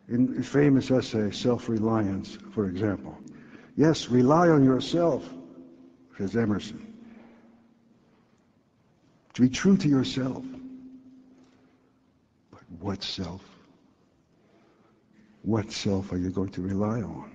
In his famous essay, Self-Reliance, for example. Yes, rely on yourself, says Emerson. To be true to yourself. But what self? What self are you going to rely on?